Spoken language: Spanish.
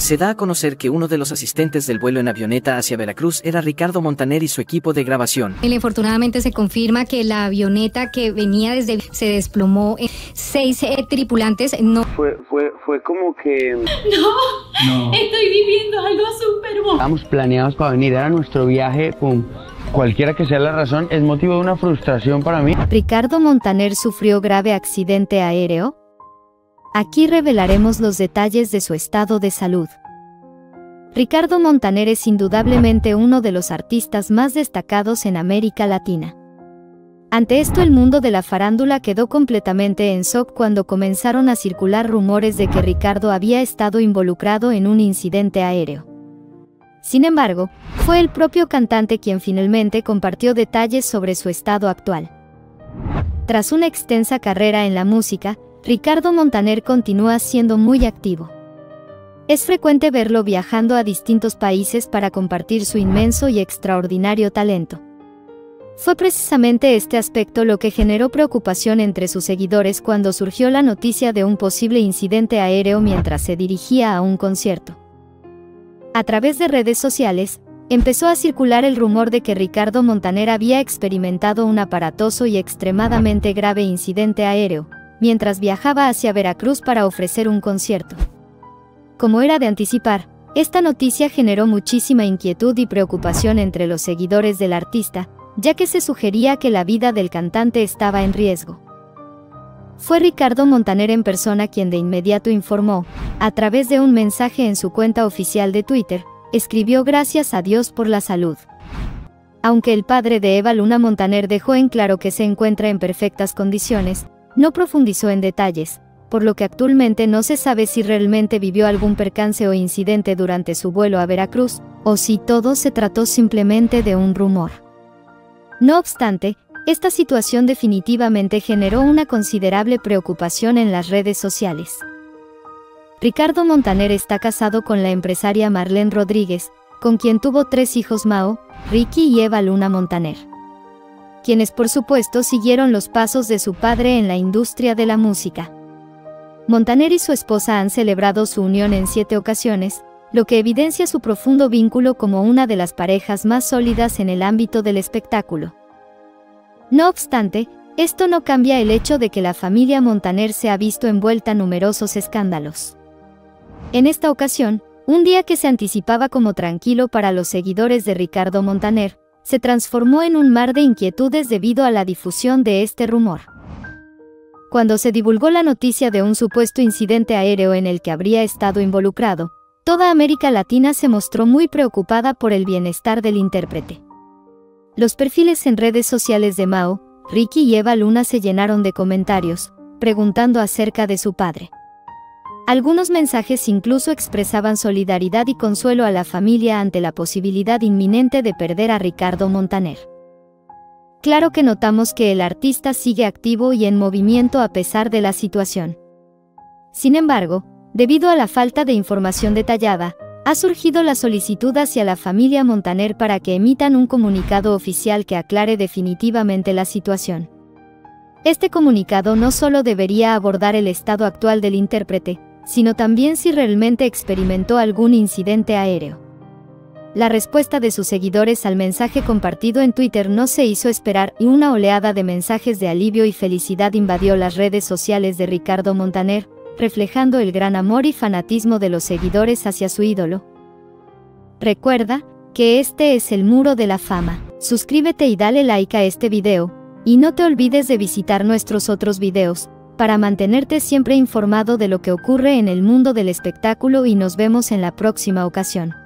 Se da a conocer que uno de los asistentes del vuelo en avioneta hacia Veracruz era Ricardo Montaner y su equipo de grabación. Infortunadamente se confirma que la avioneta que venía desde se desplomó. 6 tripulantes no. Fue como que... No, estoy viviendo algo súper bueno. Estábamos planeados para venir, era nuestro viaje, pum. Cualquiera que sea la razón, es motivo de una frustración para mí. ¿Ricardo Montaner sufrió grave accidente aéreo? Aquí revelaremos los detalles de su estado de salud. Ricardo Montaner es indudablemente uno de los artistas más destacados en América Latina. Ante esto, el mundo de la farándula quedó completamente en shock cuando comenzaron a circular rumores de que Ricardo había estado involucrado en un incidente aéreo. Sin embargo, fue el propio cantante quien finalmente compartió detalles sobre su estado actual. Tras una extensa carrera en la música, Ricardo Montaner continúa siendo muy activo. Es frecuente verlo viajando a distintos países para compartir su inmenso y extraordinario talento. Fue precisamente este aspecto lo que generó preocupación entre sus seguidores cuando surgió la noticia de un posible incidente aéreo mientras se dirigía a un concierto. A través de redes sociales, empezó a circular el rumor de que Ricardo Montaner había experimentado un aparatoso y extremadamente grave incidente aéreo, mientras viajaba hacia Veracruz para ofrecer un concierto. Como era de anticipar, esta noticia generó muchísima inquietud y preocupación entre los seguidores del artista, ya que se sugería que la vida del cantante estaba en riesgo. Fue Ricardo Montaner en persona quien de inmediato informó, a través de un mensaje en su cuenta oficial de Twitter, escribió: "Gracias a Dios por la salud". Aunque el padre de Eva Luna Montaner dejó en claro que se encuentra en perfectas condiciones, no profundizó en detalles, por lo que actualmente no se sabe si realmente vivió algún percance o incidente durante su vuelo a Veracruz, o si todo se trató simplemente de un rumor. No obstante, esta situación definitivamente generó una considerable preocupación en las redes sociales. Ricardo Montaner está casado con la empresaria Marlene Rodríguez, con quien tuvo 3 hijos: Mao, Ricky y Eva Luna Montaner, quienes por supuesto siguieron los pasos de su padre en la industria de la música. Montaner y su esposa han celebrado su unión en 7 ocasiones, lo que evidencia su profundo vínculo como una de las parejas más sólidas en el ámbito del espectáculo. No obstante, esto no cambia el hecho de que la familia Montaner se ha visto envuelta en numerosos escándalos. En esta ocasión, un día que se anticipaba como tranquilo para los seguidores de Ricardo Montaner, se transformó en un mar de inquietudes debido a la difusión de este rumor. Cuando se divulgó la noticia de un supuesto incidente aéreo en el que habría estado involucrado, toda América Latina se mostró muy preocupada por el bienestar del intérprete. Los perfiles en redes sociales de Mao, Ricky y Eva Luna se llenaron de comentarios, preguntando acerca de su padre. Algunos mensajes incluso expresaban solidaridad y consuelo a la familia ante la posibilidad inminente de perder a Ricardo Montaner. Claro que notamos que el artista sigue activo y en movimiento a pesar de la situación. Sin embargo, debido a la falta de información detallada, ha surgido la solicitud hacia la familia Montaner para que emitan un comunicado oficial que aclare definitivamente la situación. Este comunicado no solo debería abordar el estado actual del intérprete, sino también si realmente experimentó algún incidente aéreo. La respuesta de sus seguidores al mensaje compartido en Twitter no se hizo esperar y una oleada de mensajes de alivio y felicidad invadió las redes sociales de Ricardo Montaner, reflejando el gran amor y fanatismo de los seguidores hacia su ídolo. Recuerda que este es el Muro de la Fama. Suscríbete y dale like a este video, y no te olvides de visitar nuestros otros videos, para mantenerte siempre informado de lo que ocurre en el mundo del espectáculo, y nos vemos en la próxima ocasión.